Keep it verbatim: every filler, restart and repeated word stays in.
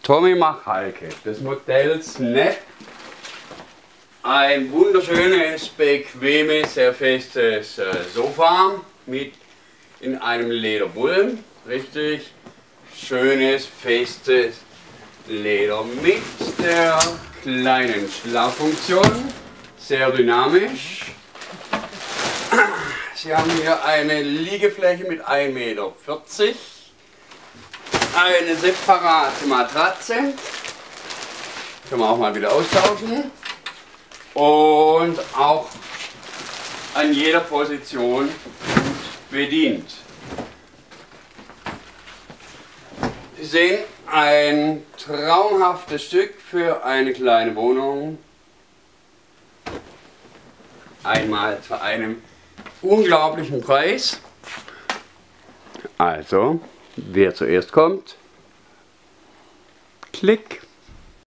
Tommy Machalke des Modells Snap. Ein wunderschönes, bequemes, sehr festes äh, Sofa mit in einem Lederbullen. Richtig schönes, festes Leder mit der kleinen Schlaffunktion. Sehr dynamisch. Sie haben hier eine Liegefläche mit ein Meter vierzig. Eine separate Matratze, können wir auch mal wieder austauschen, und auch an jeder Position bedient. Sie sehen, ein traumhaftes Stück für eine kleine Wohnung, einmal zu einem unglaublichen Preis. Also, wer zuerst kommt, klick.